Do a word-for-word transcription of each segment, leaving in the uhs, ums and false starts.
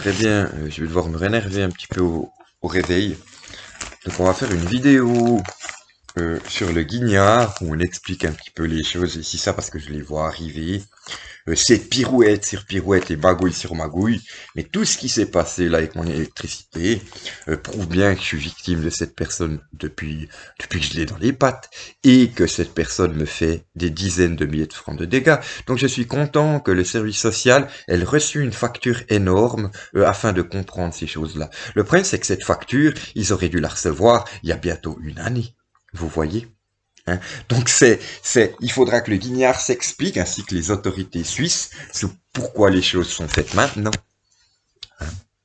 très bien, euh, je vais devoir me rénerver un petit peu au, au réveil. Donc on va faire une vidéo euh, sur le guignard où on explique un petit peu les choses. Ici ça parce que je les vois arriver. Euh, c'est pirouette sur pirouette et magouille sur magouille. Mais tout ce qui s'est passé là avec mon électricité euh, prouve bien que je suis victime de cette personne depuis, depuis que je l'ai dans les pattes. Et que cette personne me fait des dizaines de milliers de francs de dégâts. Donc je suis content que le service social ait reçu une facture énorme euh, afin de comprendre ces choses-là. Le problème c'est que cette facture, ils auraient dû la recevoir il y a bientôt une année. Vous voyez? Hein. Donc c'est, c'est, il faudra que le guignard s'explique, ainsi que les autorités suisses, sur pourquoi les choses sont faites maintenant. Hein.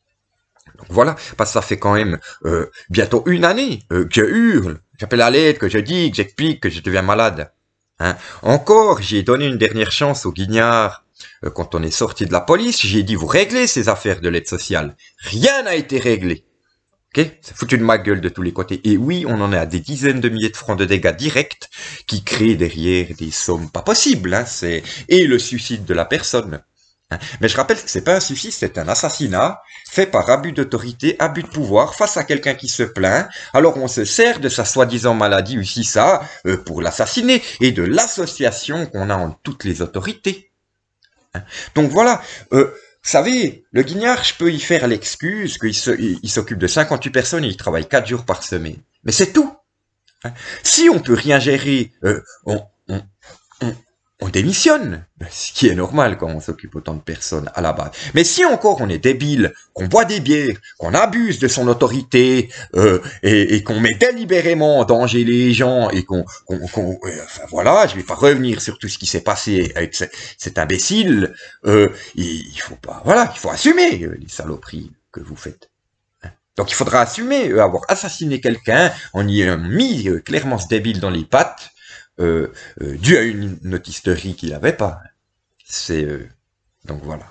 Donc voilà, parce que ça fait quand même euh, bientôt une année euh, que je hurle, j'appelle à l'aide, que je dis, que j'explique, que je deviens malade. Hein. Encore, j'ai donné une dernière chance au guignard euh, quand on est sorti de la police, j'ai dit vous réglez ces affaires de l'aide sociale. Rien n'a été réglé. Ok, c'est foutu de ma gueule de tous les côtés. Et oui, on en est à des dizaines de milliers de francs de dégâts directs qui créent derrière des sommes pas possibles. Hein, c'est et le suicide de la personne. Hein. Mais je rappelle que c'est pas un suicide, c'est un assassinat fait par abus d'autorité, abus de pouvoir face à quelqu'un qui se plaint. Alors on se sert de sa soi-disant maladie ou si ça euh, pour l'assassiner et de l'association qu'on a en toutes les autorités. Hein. Donc voilà. Euh, Vous savez, le guignard, je peux y faire l'excuse qu'il se, il s'occupe de cinquante-huit personnes et il travaille quatre jours par semaine. Mais c'est tout. Hein. Si on peut rien gérer, euh, on, on, on, on démissionne. Ce qui est normal quand on s'occupe autant de personnes à la base. Mais si encore on est débile, qu'on boit des bières, qu'on abuse de son autorité euh, et, et qu'on met délibérément en danger les gens et qu'on... qu'on, qu'on euh, enfin voilà, je vais pas revenir sur tout ce qui s'est passé avec ce, cet imbécile. Euh, il faut pas... Voilà, il faut assumer euh, les saloperies que vous faites. Donc il faudra assumer euh, avoir assassiné quelqu'un en y ayant mis euh, clairement ce débile dans les pattes euh, euh, dû à une notisterie qu'il n'avait pas. C'est... Euh, donc voilà.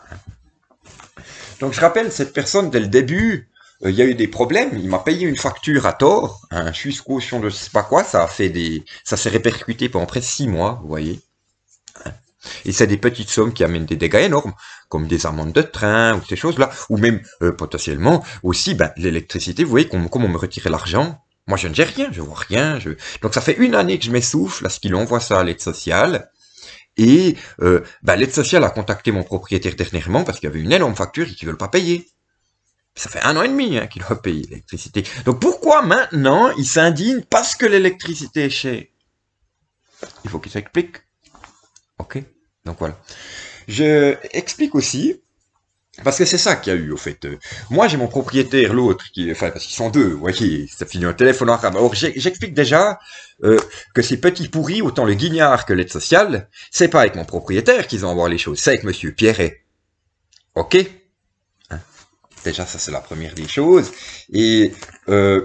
Donc je rappelle, cette personne, dès le début, euh, il y a eu des problèmes. Il m'a payé une facture à tort, un juste caution de je sais pas quoi. Ça a fait des... Ça s'est répercuté pendant presque six mois, vous voyez. Et c'est des petites sommes qui amènent des dégâts énormes, comme des amendes de train, ou ces choses-là. Ou même, euh, potentiellement, aussi, ben, l'électricité, vous voyez, comme, comme on me retirait l'argent. Moi, je ne gère rien, je vois rien. Je... Donc ça fait une année que je m'essouffle, à ce qu'il envoie ça à l'aide sociale. Et euh, bah, l'aide sociale a contacté mon propriétaire dernièrement parce qu'il y avait une énorme facture et qu'ils ne veulent pas payer. Ça fait un an et demi hein, qu'il doit payer l'électricité. Donc pourquoi maintenant il s'indigne parce que l'électricité est chère? Il faut qu'il s'explique. Ok. Donc voilà. Je explique aussi, parce que c'est ça qu'il y a eu au fait. Moi j'ai mon propriétaire, l'autre, qui, enfin parce qu'ils sont deux, vous voyez, ça finit un téléphone arabe. Alors j'explique déjà euh, que ces petits pourris, autant le guignard que l'aide sociale, c'est pas avec mon propriétaire qu'ils ont à voir les choses, c'est avec monsieur Pierret. Ok, hein. Déjà ça c'est la première des choses. Et euh,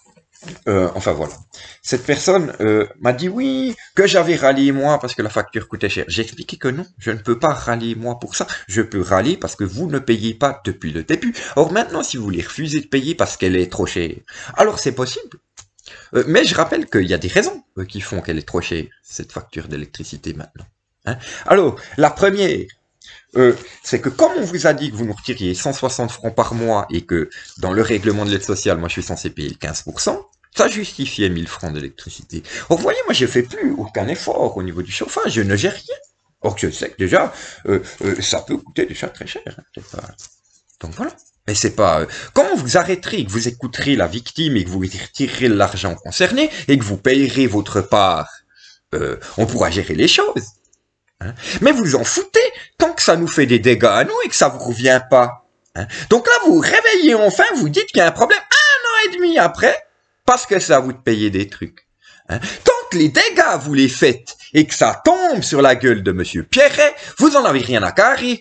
euh, enfin voilà. Cette personne euh, m'a dit oui, que j'avais râlé moi parce que la facture coûtait cher. J'ai expliqué que non, je ne peux pas râler moi pour ça. Je peux râler parce que vous ne payez pas depuis le début. Or maintenant, si vous voulez refuser de payer parce qu'elle est trop chère, alors c'est possible. Euh, mais je rappelle qu'il y a des raisons euh, qui font qu'elle est trop chère, cette facture d'électricité maintenant. Hein. Alors, la première, euh, c'est que comme on vous a dit que vous nous retiriez cent soixante francs par mois et que dans le règlement de l'aide sociale, moi je suis censé payer le quinze pour cent, ça justifiait mille francs d'électricité. Or, vous voyez, moi, je fais plus aucun effort au niveau du chauffage, je ne gère rien. Or, je sais que déjà, euh, euh, ça peut coûter déjà très cher. Hein, pas... Donc voilà. Mais c'est pas... Euh, comment vous arrêterez, que vous écouterez la victime et que vous retirerez l'argent concerné et que vous payerez votre part, euh, on pourra gérer les choses. Hein. Mais vous en foutez tant que ça nous fait des dégâts à nous et que ça vous revient pas. Hein. Donc là, vous vous réveillez enfin, vous dites qu'il y a un problème un an et demi après, parce que c'est à vous de payer des trucs. Hein. Tant que les dégâts, vous les faites et que ça tombe sur la gueule de monsieur Pierret, vous en avez rien à carrer.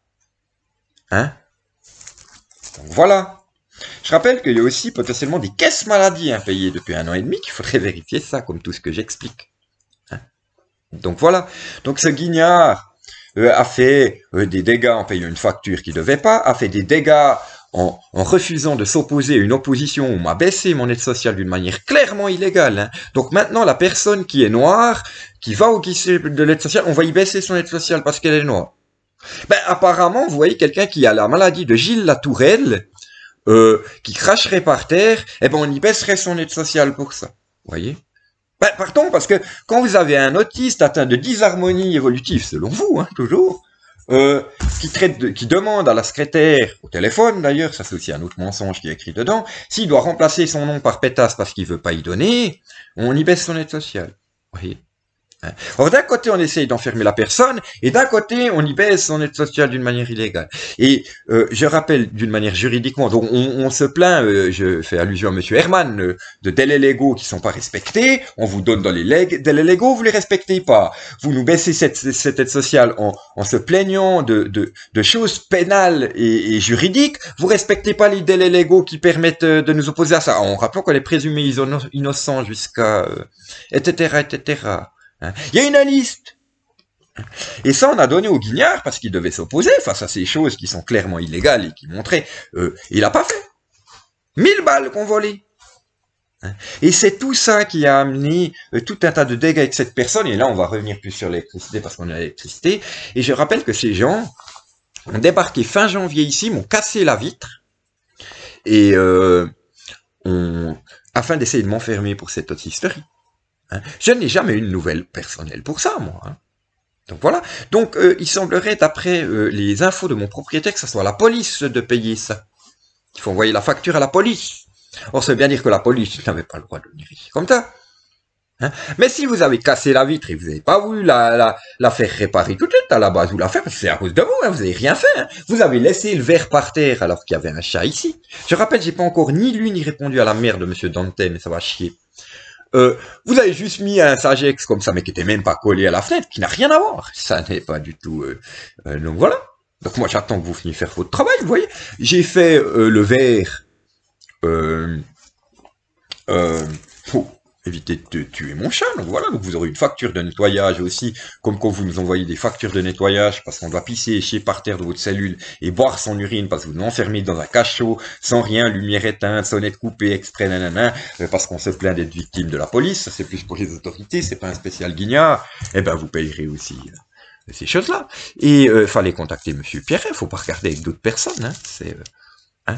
Hein. Donc voilà. Je rappelle qu'il y a aussi potentiellement des caisses maladies impayées depuis un an et demi, qu'il faudrait vérifier ça, comme tout ce que j'explique. Hein. Donc voilà. Donc ce guignard euh, a fait euh, des dégâts en payant une facture qu'il ne devait pas, a fait des dégâts En, en refusant de s'opposer à une opposition où on m'a baissé mon aide sociale d'une manière clairement illégale. Hein. Donc maintenant, la personne qui est noire, qui va au guichet de l'aide sociale, on va y baisser son aide sociale parce qu'elle est noire. Ben, apparemment, vous voyez quelqu'un qui a la maladie de Gilles Latourelle, euh, qui cracherait par terre, eh ben, on y baisserait son aide sociale pour ça. Vous voyez? Ben, pardon, parce que quand vous avez un autiste atteint de dysharmonie évolutive, selon vous, hein, toujours, euh, qui traite de, qui demande à la secrétaire, au téléphone d'ailleurs, ça c'est aussi un autre mensonge qui est écrit dedans, s'il doit remplacer son nom par pétasse parce qu'il veut pas y donner, on y baisse son aide sociale. Vous voyez? Alors d'un côté, on essaye d'enfermer la personne, et d'un côté, on y baisse son aide sociale d'une manière illégale. Et euh, je rappelle d'une manière juridiquement, donc on, on se plaint, euh, je fais allusion à Monsieur Herman, euh, de délais légaux qui sont pas respectés, on vous donne dans les lég- délais légaux, vous les respectez pas. Vous nous baissez cette, cette aide sociale en, en se plaignant de, de, de choses pénales et, et juridiques, vous respectez pas les délais légaux qui permettent de nous opposer à ça, en rappelant qu'on est présumé innocent jusqu'à... Euh, et cetera, et cetera. Il y a une liste. Et ça, on a donné au Guignard parce qu'il devait s'opposer face à ces choses qui sont clairement illégales et qui montraient. Euh, il a pas fait. Mille balles qu'on volait. Et c'est tout ça qui a amené euh, tout un tas de dégâts avec cette personne. Et là, on va revenir plus sur l'électricité parce qu'on a l'électricité. Et je rappelle que ces gens ont débarqué fin janvier ici, m'ont cassé la vitre. Et euh, on... afin d'essayer de m'enfermer pour cette autisterie. Je n'ai jamais eu une nouvelle personnelle pour ça, moi. Hein. Donc voilà. Donc euh, il semblerait, d'après euh, les infos de mon propriétaire, que ce soit la police de payer ça. Il faut envoyer la facture à la police. Or, ça veut bien dire que la police n'avait pas le droit de venir ici comme ça. Hein. Mais si vous avez cassé la vitre et vous n'avez pas voulu la, la, la faire réparer tout de suite, à la base, vous la faites, parce que c'est à cause de vous, hein, vous n'avez rien fait. Hein. Vous avez laissé le verre par terre alors qu'il y avait un chat ici. Je rappelle, j'ai pas encore ni lu ni répondu à la mère de Monsieur Dante, mais ça va chier. Euh, vous avez juste mis un Sagex comme ça, mais qui était même pas collé à la fenêtre, qui n'a rien à voir. Ça n'est pas du tout... Euh, euh, donc voilà. Donc moi j'attends que vous finissiez faire votre travail, vous voyez. J'ai fait euh, le verre... Euh, euh, pour éviter de tuer mon chat, donc voilà. Donc vous aurez une facture de nettoyage aussi, comme quand vous nous envoyez des factures de nettoyage, parce qu'on doit pisser et chier par terre de votre cellule, et boire son urine, parce que vous nous enfermez dans un cachot, sans rien, lumière éteinte, sonnette coupée, exprès, nanana, parce qu'on se plaint d'être victime de la police, ça c'est plus pour les autorités, c'est pas un spécial Guignard, eh ben vous payerez aussi euh, ces choses-là. Et euh, fallait contacter Monsieur Pierret, faut pas regarder avec d'autres personnes, hein, c'est... Euh, hein,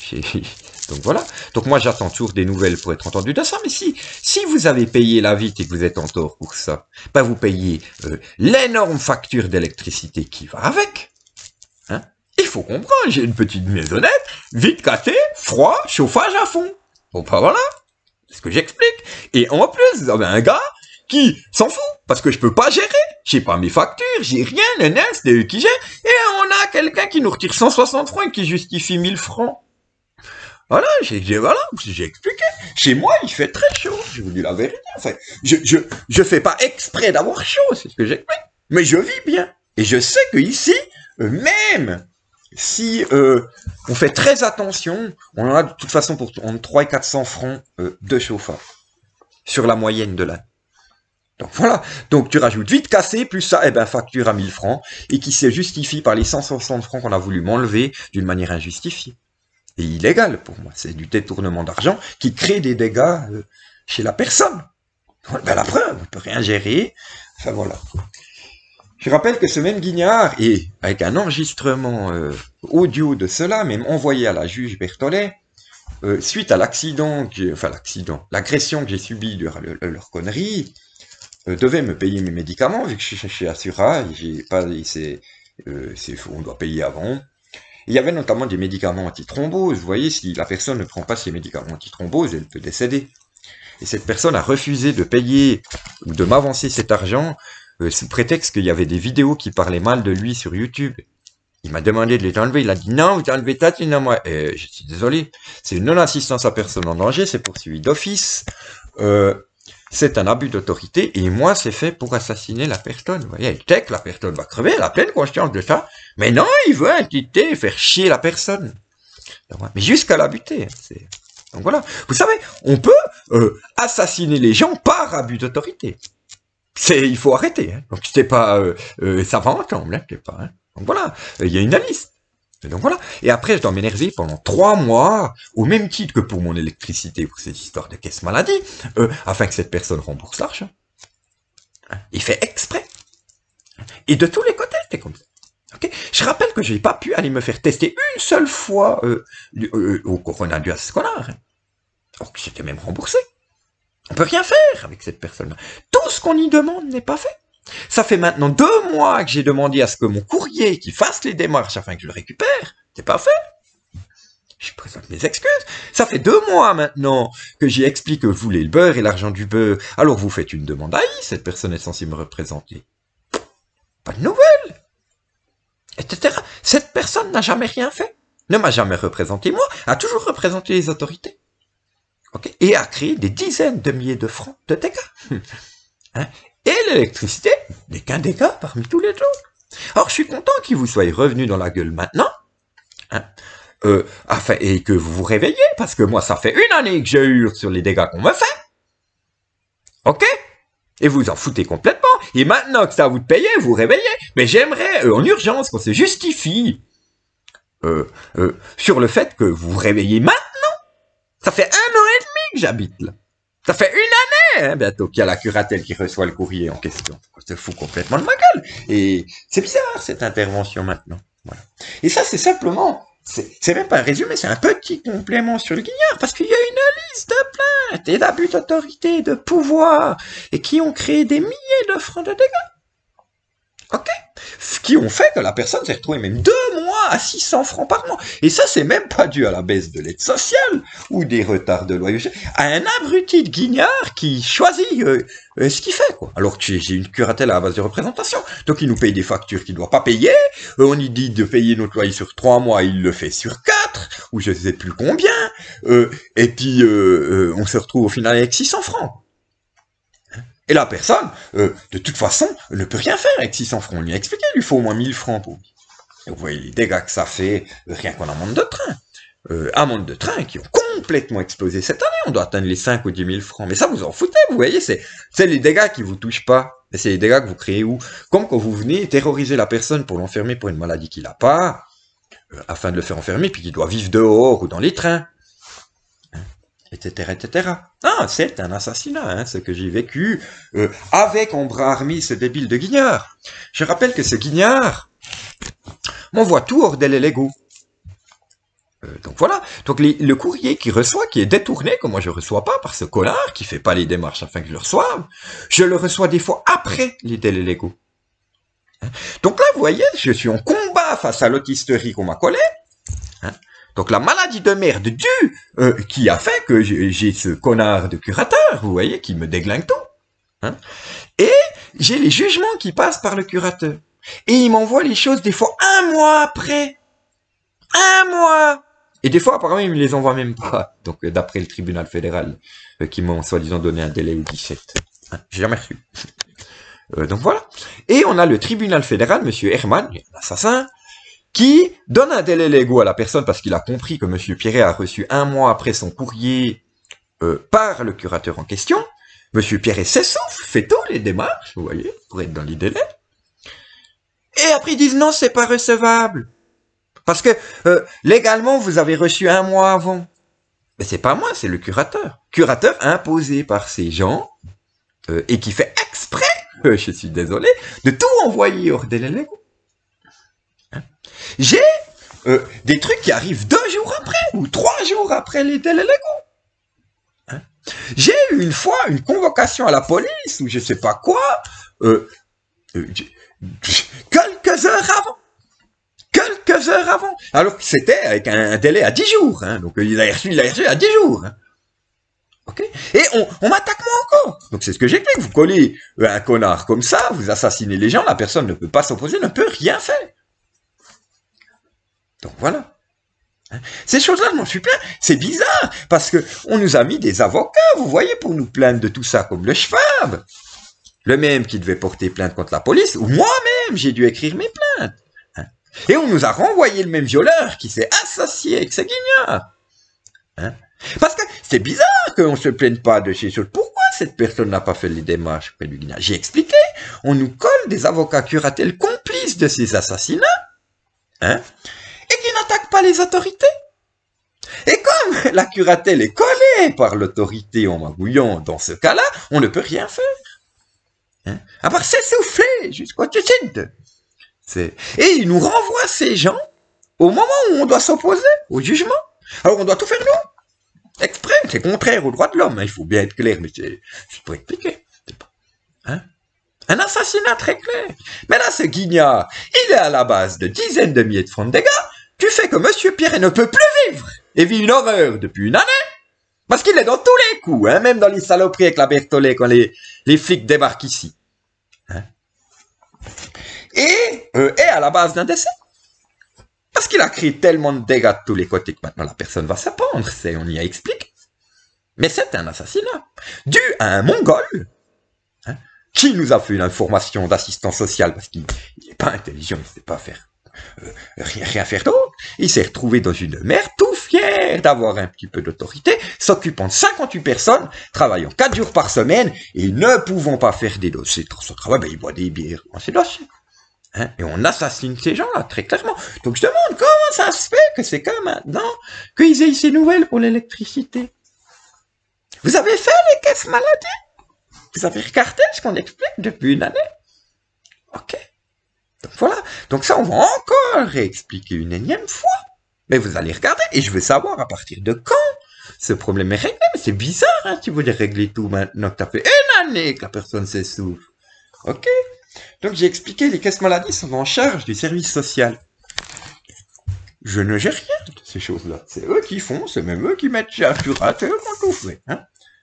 donc voilà. Donc moi j'attends toujours des nouvelles pour être entendu de ça. Mais si si vous avez payé la vite et que vous êtes en tort pour ça, ben vous payez euh, l'énorme facture d'électricité qui va avec. Hein. Il faut comprendre. J'ai une petite maisonnette, vite cassée, froid, chauffage à fond. Bon ben voilà. C'est ce que j'explique. Et en plus vous avez un gars qui s'en fout parce que je peux pas gérer. J'ai pas mes factures, j'ai rien, nanana, c'est eux qui gèrent. Et on a quelqu'un qui nous retire cent soixante francs et qui justifie mille francs. Voilà, j'ai, j'ai, voilà, j'ai expliqué. Chez moi, il fait très chaud. Je vous dis la vérité. Enfin, je, je, je fais pas exprès d'avoir chaud, c'est ce que j'explique. Mais je vis bien. Et je sais que ici, euh, même si euh, on fait très attention, on a de toute façon pour entre trois et quatre cents francs euh, de chauffage sur la moyenne de l'année. Donc voilà. Donc tu rajoutes vite cassé plus ça, eh ben facture à mille francs et qui se justifie par les cent soixante francs qu'on a voulu m'enlever d'une manière injustifiée. Et illégal pour moi, c'est du détournement d'argent qui crée des dégâts euh, chez la personne. Ben la preuve, on ne peut rien gérer. Enfin voilà. Je rappelle que ce même Guignard, et avec un enregistrement euh, audio de cela, même envoyé à la juge Berthollet, euh, suite à l'accident, que enfin l'accident, l'agression que j'ai subie durant le, le, leur connerie, euh, devait me payer mes médicaments, vu que je suis chez Assura, j'ai pas, c'est, euh, c'est, on doit payer avant. Il y avait notamment des médicaments anti-thrombose. Vous voyez, si la personne ne prend pas ces médicaments anti-thrombose, elle peut décéder. Et cette personne a refusé de payer ou de m'avancer cet argent euh, sous prétexte qu'il y avait des vidéos qui parlaient mal de lui sur YouTube. Il m'a demandé de les enlever. Il a dit non, vous enlevez ta thune à moi. Et je suis désolé. C'est une non-assistance à personne en danger. C'est poursuivi d'office. Euh, c'est un abus d'autorité et moi c'est fait pour assassiner la personne. Vous voyez, elle sait que la personne va crever, elle a pleine conscience de ça, mais non, il veut intiter, faire chier la personne. Donc, mais jusqu'à la buter. C'est... Donc voilà. Vous savez, on peut euh, assassiner les gens par abus d'autorité. C'est, il faut arrêter. Hein. Donc c'est pas, euh, euh, ça va ensemble, hein, c'est pas. Hein. Donc voilà, il y a une liste. Et donc voilà. Et après, je dois m'énerver pendant trois mois, au même titre que pour mon électricité, pour cette histoire de caisse maladie, euh, afin que cette personne rembourse l'argent. Il fait exprès. Et de tous les côtés, c'est comme ça. Okay, je rappelle que j'ai pas pu aller me faire tester une seule fois euh, euh, au coronavirus scolaire. Alors que j'étais même remboursé. On peut rien faire avec cette personne-là. Tout ce qu'on y demande n'est pas fait. Ça fait maintenant deux mois que j'ai demandé à ce que mon courrier qui fasse les démarches afin que je le récupère. C'est pas fait. Je présente mes excuses. Ça fait deux mois maintenant que j'ai expliqué que je voulais le beurre et l'argent du beurre. Alors vous faites une demande à I, cette personne est censée me représenter. Pas de nouvelles. Etc. Cette personne n'a jamais rien fait. Ne m'a jamais représenté moi, a toujours représenté les autorités. Okay. Et a créé des dizaines de milliers de francs de dégâts. Hein? Et l'électricité n'est qu'un dégât parmi tous les autres. Alors je suis content qu'il vous soyez revenu dans la gueule maintenant. Hein? Euh, afin, et que vous vous réveillez, parce que moi, ça fait une année que je hurle sur les dégâts qu'on me fait. Ok? Et vous en foutez complètement. Et maintenant que c'est à vous de payer, vous vous réveillez. Mais j'aimerais, euh, en urgence, qu'on se justifie euh, euh, sur le fait que vous vous réveillez maintenant. Ça fait un an et demi que j'habite là. Ça fait une année, hein, bientôt, qu'il y a la curatelle qui reçoit le courrier en question. On se fout complètement de ma gueule. Et c'est bizarre, cette intervention maintenant. Voilà. Et ça, c'est simplement... C'est même pas un résumé, c'est un petit complément sur le guignard, parce qu'il y a une liste de plaintes et d'abus d'autorité, de pouvoir, et qui ont créé des milliers de francs de dégâts. Ok? Ce qui ont fait que la personne s'est retrouvée même deux mois à six cents francs par mois. Et ça, c'est même pas dû à la baisse de l'aide sociale ou des retards de loyer, à un abruti de guignard qui choisit euh, euh, ce qu'il fait, quoi. Alors que j'ai une curatelle à la base de représentation. Donc il nous paye des factures qu'il ne doit pas payer. Euh, on lui dit de payer notre loyer sur trois mois, il le fait sur quatre, ou je sais plus combien. Euh, et puis euh, euh, on se retrouve au final avec six cents francs. Et la personne, euh, de toute façon, ne peut rien faire avec six cents francs. On lui a expliqué, il lui faut au moins mille francs pour. Et vous voyez les dégâts que ça fait, euh, rien qu'en amende de train. Euh, amende de train qui ont complètement explosé cette année. On doit atteindre les cinq ou dix mille francs. Mais ça, vous en foutez, vous voyez, c'est les dégâts qui vous touchent pas. Mais c'est les dégâts que vous créez où? Comme quand vous venez terroriser la personne pour l'enfermer pour une maladie qu'il n'a pas, euh, afin de le faire enfermer, puis qu'il doit vivre dehors ou dans les trains. Etc, et cetera. Ah, c'est un assassinat, hein, ce que j'ai vécu euh, avec en bras armé ce débile de Guignard. Je rappelle que ce Guignard m'envoie tout hors délai légaux. Euh, donc voilà. Donc les, le courrier qu'il reçoit, qui est détourné, que moi je reçois pas par ce connard qui fait pas les démarches afin que je le reçoive, je le reçois des fois après les délais légaux. Hein. Donc là, vous voyez, je suis en combat face à l'autisterie qu'on m'a collé. Hein. Donc la maladie de merde due euh, qui a fait que j'ai ce connard de curateur, vous voyez, qui me déglingue tout. Hein. Et j'ai les jugements qui passent par le curateur. Et il m'envoie les choses des fois un mois après. Un mois. Et des fois, apparemment, il me les envoie même pas. Donc euh, d'après le tribunal fédéral, euh, qui m'ont soi-disant donné un délai au dix-sept. Hein, j'ai jamais reçu. euh, donc voilà. Et on a le tribunal fédéral, monsieur Herman, l'assassin, qui donne un délai légaux à la personne parce qu'il a compris que M. Pierret a reçu un mois après son courrier euh, par le curateur en question. M. Pierret s'essouffle, fait tous les démarches, vous voyez, pour être dans les délais. Et après ils disent non, c'est pas recevable. Parce que euh, légalement, vous avez reçu un mois avant. Mais c'est pas moi, c'est le curateur. Curateur imposé par ces gens euh, et qui fait exprès, euh, je suis désolé, de tout envoyer hors délai légaux. J'ai euh, des trucs qui arrivent deux jours après, ou trois jours après les délais légaux. Hein? J'ai eu une fois une convocation à la police, ou je sais pas quoi, euh, euh, quelques heures avant. Quelques heures avant. Alors que c'était avec un, un délai à dix jours. Hein? Donc il a reçu, il a reçu à dix jours. Hein? Okay. Et on, on m'attaque moi encore. Donc c'est ce que j'explique. Vous collez un connard comme ça, vous assassinez les gens, la personne ne peut pas s'opposer, ne peut rien faire. Donc voilà. Hein. Ces choses-là, je m'en suis plaint. C'est bizarre, parce que on nous a mis des avocats, vous voyez, pour nous plaindre de tout ça, comme le Schwab. Le même qui devait porter plainte contre la police, ou moi-même, j'ai dû écrire mes plaintes. Hein. Et on nous a renvoyé le même violeur qui s'est associé avec ce guignard. Hein. Parce que c'est bizarre qu'on ne se plaigne pas de ces choses. Pourquoi cette personne n'a pas fait les démarches auprès du guignard? J'ai expliqué. On nous colle des avocats curatels complices de ces assassinats. Hein. Et qui n'attaque pas les autorités. Et comme la curatelle est collée par l'autorité en magouillant dans ce cas-là, on ne peut rien faire. Hein? À part s'essouffler jusqu'au suicide. C'est... Et il nous renvoie ces gens au moment où on doit s'opposer au jugement. Alors on doit tout faire nous. Exprès, c'est contraire aux droits de l'homme. Hein. Il faut bien être clair, mais c'est, c'est pour expliquer. C'est pas... Hein? Un assassinat très clair. Mais là, ce guignard, il est à la base de dizaines de milliers de francs de dégâts. Tu fais que Monsieur Pierre ne peut plus vivre et vit une horreur depuis une année. Parce qu'il est dans tous les coups, hein, même dans les saloperies avec la Berthollet quand les, les flics débarquent ici. Hein. Et euh, est à la base d'un décès. Parce qu'il a créé tellement de dégâts de tous les côtés que maintenant la personne va se pendre, c'est, on y a expliqué. Mais c'est un assassinat dû à un Mongol hein, qui nous a fait une information d'assistance sociale parce qu'il n'est pas intelligent, il ne sait pas faire euh, rien, rien faire d'autre. Il s'est retrouvé dans une mer tout fier d'avoir un petit peu d'autorité, s'occupant de cinquante-huit personnes, travaillant quatre jours par semaine et ne pouvant pas faire des dossiers. Dans son travail, ben, il boit des bières dans ses dossiers. Hein, et on assassine ces gens-là, très clairement. Donc je demande comment ça se fait que c'est que maintenant qu'ils aient ces nouvelles pour l'électricité. Vous avez fait les caisses maladies? Vous avez regardé ce qu'on explique depuis une année? Ok. Donc voilà. Donc ça, on va encore réexpliquer une énième fois. Mais vous allez regarder, et je veux savoir à partir de quand ce problème est réglé. Mais c'est bizarre, hein, si vous voulez régler tout maintenant que ça fait une année que la personne s'essouffle. Ok. Donc j'ai expliqué, les caisses maladies sont en charge du service social. Je ne gère rien de ces choses-là. C'est eux qui font, c'est même eux qui mettent chez Assura, c'est eux qui ont tout fait. Hein.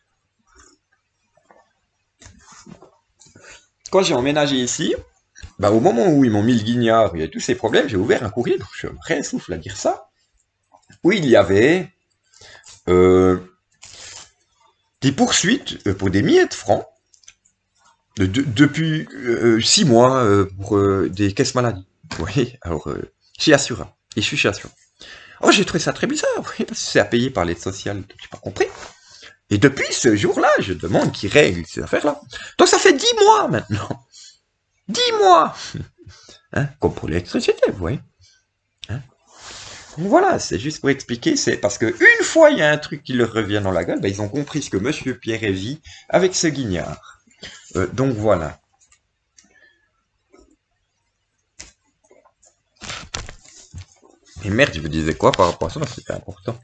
Quand j'ai emménagé ici, bah, au moment où ils m'ont mis le guignard, il y a tous ces problèmes, j'ai ouvert un courrier, donc je me réessouffle à dire ça, où il y avait euh, des poursuites pour des milliers de francs, De, de, depuis euh, six mois euh, pour euh, des caisses maladies. Vous voyez, alors, euh, chez Assura. Et je suis chez Assura. Oh, j'ai trouvé ça très bizarre, oui, parce que c'est à payer par l'aide sociale, donc j'ai pas compris. Et depuis ce jour-là, je demande qu'ils règlent ces affaires-là. Donc ça fait dix mois maintenant. Dix mois hein, comme pour l'électricité, vous voyez. Hein. Donc voilà, c'est juste pour expliquer, c'est parce que une fois il y a un truc qui leur revient dans la gueule, ben, ils ont compris ce que Monsieur Pierre vit avec ce guignard. Euh, donc voilà. Et merde, je vous disais quoi par rapport à ça, c'était important.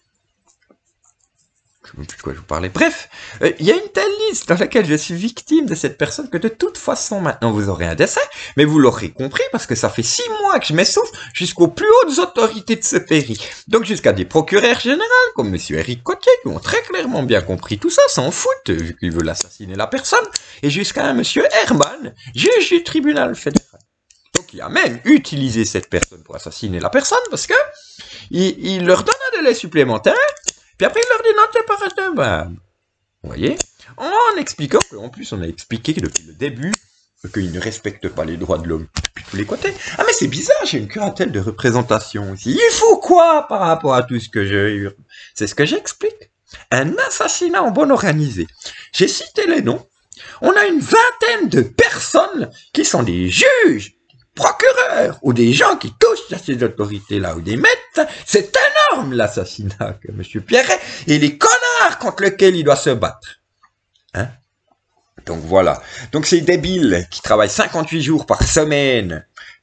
Je ne sais plus de quoi je vous parlais. Bref, il euh, y a une telle liste dans laquelle je suis victime de cette personne que de toute façon, maintenant, vous aurez un décès, mais vous l'aurez compris parce que ça fait six mois que je m'essouffle jusqu'aux plus hautes autorités de ce pays. Donc jusqu'à des procureurs généraux comme Monsieur Éric Cotier qui ont très clairement bien compris tout ça, s'en foutent vu qu'ils veulent assassiner la personne, et jusqu'à un Monsieur Herman, juge du tribunal fédéral. Donc il a même utilisé cette personne pour assassiner la personne parce que il, il leur donne un délai supplémentaire. Puis après, il leur dit non, c'est pas recevable. Vous voyez? En expliquant qu'en plus, on a expliqué que depuis le début, qu'ils ne respectent pas les droits de l'homme depuis tous les côtés. Ah, mais c'est bizarre, j'ai une curatelle de représentation ici. Il faut quoi par rapport à tout ce que j'ai? C'est ce que j'explique. Un assassinat en bonne organisée. J'ai cité les noms. On a une vingtaine de personnes qui sont des juges, procureurs ou des gens qui touchent à ces autorités-là ou des médecins. C'est énorme l'assassinat que M. Pierret et les connards contre lesquels il doit se battre. Hein? Donc voilà. Donc ces débiles qui travaillent cinquante-huit jours par semaine,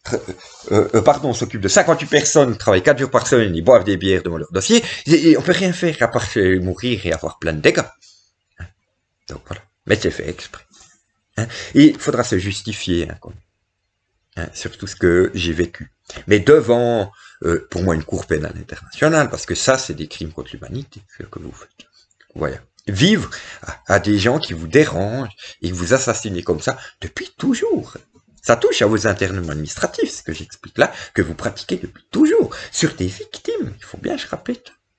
euh, euh, pardon, s'occupent de cinquante-huit personnes, travaillent quatre jours par semaine, ils boivent des bières devant leur dossier, et, et on peut rien faire à part mourir et avoir plein de dégâts. Hein? Donc voilà. Mais c'est fait exprès. Hein? Et il faudra se justifier, hein, Hein, sur tout ce que j'ai vécu. Mais devant, euh, pour moi, une cour pénale internationale, parce que ça, c'est des crimes contre l'humanité, ce que vous faites. Voilà. Vivre à, à des gens qui vous dérangent et que vous assassinez comme ça depuis toujours. Ça touche à vos internements administratifs, ce que j'explique là, que vous pratiquez depuis toujours, sur des victimes. Il faut bien se rappeler.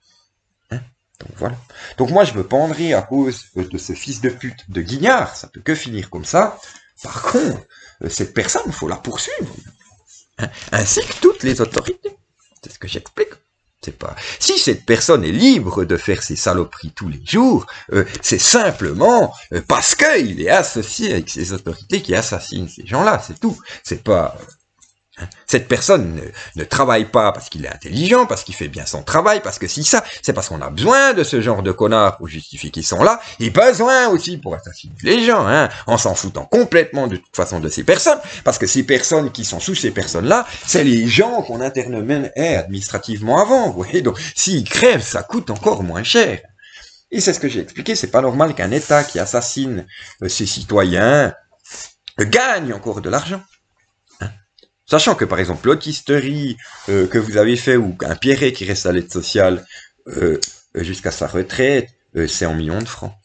Hein. Donc voilà. Donc moi, je me pendrai à cause de ce fils de pute de Guignard. Ça peut que finir comme ça. Par contre, cette personne, il faut la poursuivre. Hein, ainsi que toutes les autorités. C'est ce que j'explique. C'est pas. Si cette personne est libre de faire ses saloperies tous les jours, euh, c'est simplement euh, parce qu'il est associé avec ces autorités qui assassinent ces gens-là, c'est tout. C'est pas. Cette personne ne, ne travaille pas parce qu'il est intelligent, parce qu'il fait bien son travail, parce que si ça, c'est parce qu'on a besoin de ce genre de connards pour justifier qu'ils sont là, et besoin aussi pour assassiner les gens, hein, en s'en foutant complètement de toute façon de ces personnes, parce que ces personnes qui sont sous ces personnes-là, c'est les gens qu'on interne même eh, administrativement avant, vous voyez, donc s'ils crèvent, ça coûte encore moins cher. Et c'est ce que j'ai expliqué, c'est pas normal qu'un État qui assassine euh, ses citoyens euh, gagne encore de l'argent. Sachant que, par exemple, l'autisterie euh, que vous avez fait, ou un Pierret qui reste à l'aide sociale euh, jusqu'à sa retraite, euh, c'est en millions de francs.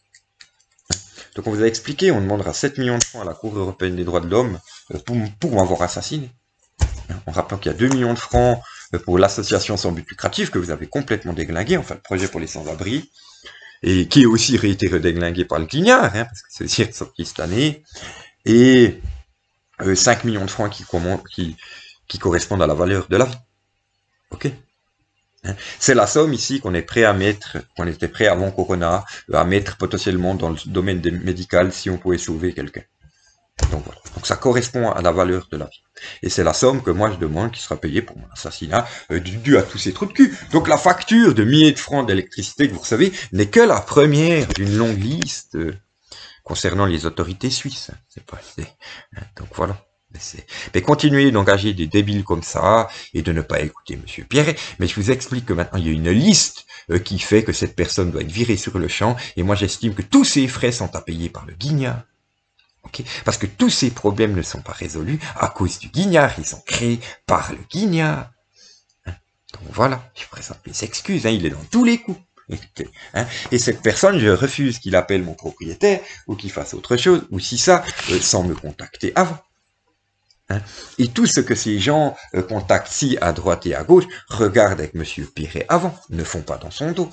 Donc on vous a expliqué, on demandera sept millions de francs à la Cour européenne des droits de l'homme euh, pour, pour m'avoir assassiné. En rappelant qu'il y a deux millions de francs euh, pour l'association sans but lucratif que vous avez complètement déglingué, enfin le projet pour les sans-abri, et qui est aussi réitéré déglingué par le Guignard, hein, parce que c'est aussi ressorti cette année, et... Euh, cinq millions de francs qui, qui, qui correspondent à la valeur de la vie. Ok, hein? C'est la somme ici qu'on est prêt à mettre, qu'on était prêt avant Corona, à mettre potentiellement dans le domaine médical si on pouvait sauver quelqu'un. Donc voilà. Donc ça correspond à la valeur de la vie. Et c'est la somme que moi je demande qui sera payée pour mon assassinat, euh, dû à tous ces trous de cul. Donc la facture de milliers de francs d'électricité que vous recevez n'est que la première d'une longue liste euh, concernant les autorités suisses. C'est pas, donc voilà. Mais continuez d'engager des débiles comme ça et de ne pas écouter Monsieur Pierret. Mais je vous explique que maintenant il y a une liste euh, qui fait que cette personne doit être virée sur le champ. Et moi j'estime que tous ces frais sont à payer par le Guignard. Okay, parce que tous ces problèmes ne sont pas résolus à cause du Guignard. Ils sont créés par le Guignard. Hein? Donc voilà, je présente mes excuses. Hein, il est dans tous les coups. Hein, et cette personne, je refuse qu'il appelle mon propriétaire ou qu'il fasse autre chose, ou si ça, euh, sans me contacter avant. Hein, et tout ce que ces gens euh, contactent si à droite et à gauche, regardent avec Monsieur Pierret avant, ne font pas dans son dos.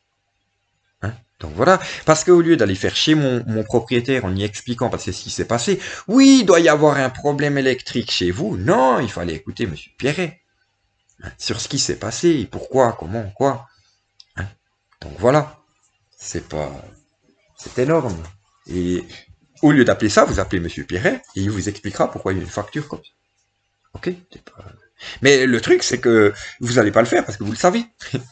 Hein, donc voilà, parce qu'au lieu d'aller faire chez mon, mon propriétaire en y expliquant, parce que c'est ce qui s'est passé, oui, il doit y avoir un problème électrique chez vous, non, il fallait écouter Monsieur Pierret, hein, sur ce qui s'est passé, pourquoi, comment, quoi. Donc voilà, c'est pas, c'est énorme. Et au lieu d'appeler ça, vous appelez Monsieur Pierret et il vous expliquera pourquoi il y a une facture comme ça. Ok, c'est pas... Mais le truc, c'est que vous n'allez pas le faire parce que vous le savez.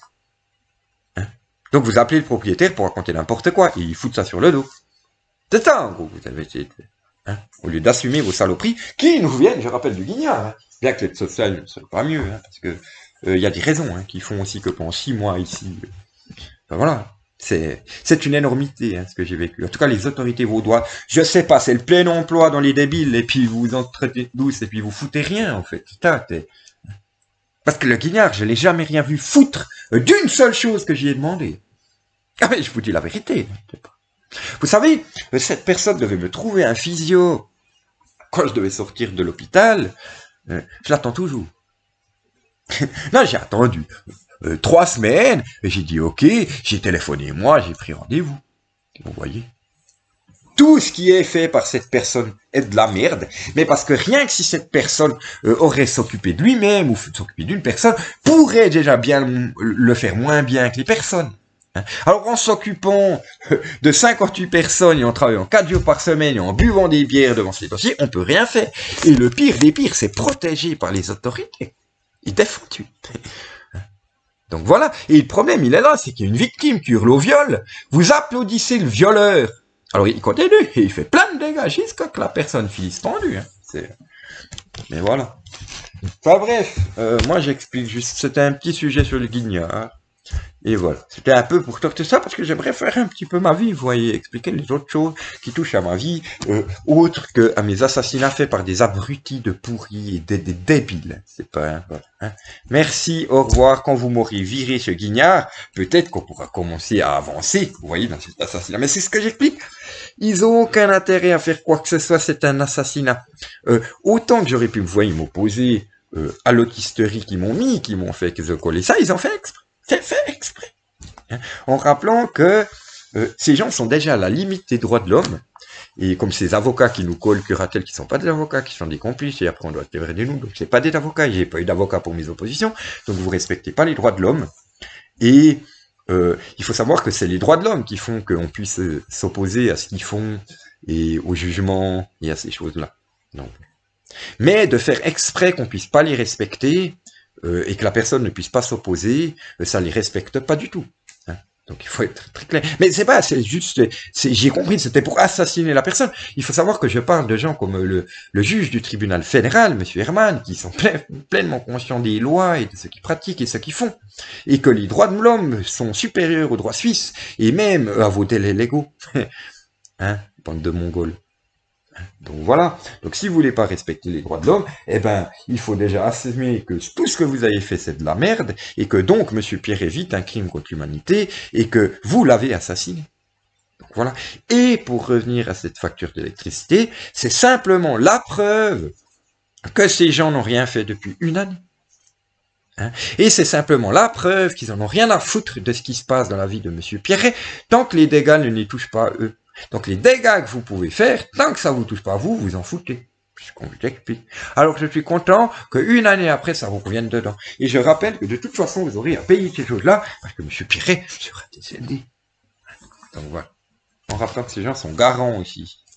Hein? Donc vous appelez le propriétaire pour raconter n'importe quoi et il fout ça sur le dos. C'est ça, en gros, vous avez été... Hein? Au lieu d'assumer vos saloperies, qui nous viennent, je rappelle, du Guignard. Hein? Bien que l'aide sociale ne soit pas mieux, hein, parce que il euh, y a des raisons hein, qui font aussi que pendant six mois ici... Euh, Ben voilà, c'est c'est une énormité hein, ce que j'ai vécu. En tout cas, les autorités vaudoises, je sais pas, c'est le plein emploi dans les débiles, et puis vous en traitez douce, et puis vous foutez rien, en fait. Parce que le Guignard, je l'ai jamais rien vu foutre d'une seule chose que j'y ai demandé. Ah mais je vous dis la vérité. Vous savez, cette personne devait me trouver un physio quand je devais sortir de l'hôpital. Je l'attends toujours. Non, j'ai attendu. Euh, trois semaines, j'ai dit ok, j'ai téléphoné moi, j'ai pris rendez-vous. Vous voyez, tout ce qui est fait par cette personne est de la merde, mais parce que rien que si cette personne euh, aurait s'occupé de lui-même ou s'occuper d'une personne, pourrait déjà bien le faire moins bien que les personnes. Hein. Alors en s'occupant de cinquante-huit personnes et en travaillant quatre jours par semaine et en buvant des bières devant ces dossiers, on peut rien faire. Et le pire des pires, c'est protégé par les autorités. Il est foutu. Donc voilà, et le problème, il est là, c'est qu'il y a une victime qui hurle au viol, vous applaudissez le violeur, alors il continue, et il fait plein de dégâts jusqu'à ce que la personne finisse pendue. Hein. Mais voilà. Enfin bref, euh, moi j'explique juste, c'était un petit sujet sur le Guignard, et voilà. C'était un peu pour torter ça, parce que j'aimerais faire un petit peu ma vie, vous voyez, expliquer les autres choses qui touchent à ma vie, euh, autres que à mes assassinats faits par des abrutis de pourris et des, des débiles. C'est pas... Hein, voilà, hein. Merci, au revoir. Quand vous m'aurez viré ce Guignard, peut-être qu'on pourra commencer à avancer, vous voyez, dans cet assassinat. Mais c'est ce que j'explique. Ils ont aucun intérêt à faire quoi que ce soit, c'est un assassinat. Euh, autant que j'aurais pu, vous voyez, m'opposer euh, à l'autisterie qu'ils m'ont mis, qui m'ont fait que je collais ça, ils ont fait exprès. C'est fait exprès. Hein, en rappelant que euh, ces gens sont déjà à la limite des droits de l'homme, et comme ces avocats qui nous collent curatelles, qui ne sont pas des avocats, qui sont des complices, et après on doit être vrai de nous, donc c'est pas des avocats, j'ai pas eu d'avocat pour mes oppositions, donc vous respectez pas les droits de l'homme, et euh, il faut savoir que c'est les droits de l'homme qui font qu'on puisse euh, s'opposer à ce qu'ils font, et au jugement, et à ces choses-là. Donc, Mais de faire exprès qu'on puisse pas les respecter, euh, et que la personne ne puisse pas s'opposer, euh, ça les respecte pas du tout. Hein. Donc il faut être très clair. Mais c'est pas, c'est juste, j'ai compris, c'était pour assassiner la personne. Il faut savoir que je parle de gens comme le, le juge du tribunal fédéral, monsieur Herman, qui sont plein, pleinement conscients des lois et de ce qu'ils pratiquent et ce qu'ils font. Et que les droits de l'homme sont supérieurs aux droits suisses, et même à vos délais légaux. Hein, bande de Mongols. Donc voilà. Donc si vous voulez pas respecter les droits de l'homme, eh ben, il faut déjà assumer que tout ce que vous avez fait, c'est de la merde, et que donc Monsieur Pierre évite un crime contre l'humanité, et que vous l'avez assassiné. Donc voilà. Et pour revenir à cette facture d'électricité, c'est simplement la preuve que ces gens n'ont rien fait depuis une année. Hein, et c'est simplement la preuve qu'ils en ont rien à foutre de ce qui se passe dans la vie de Monsieur Pierret, tant que les dégâts ne les touchent pas eux. Donc les dégâts que vous pouvez faire, tant que ça vous touche pas vous, vous en foutez. Puisqu'on vous explique. Alors je suis content qu'une année après, ça vous revienne dedans. Et je rappelle que de toute façon, vous aurez à payer ces choses-là, parce que Monsieur Pierret sera décédé. Donc voilà. On rappelle que ces gens sont garants aussi.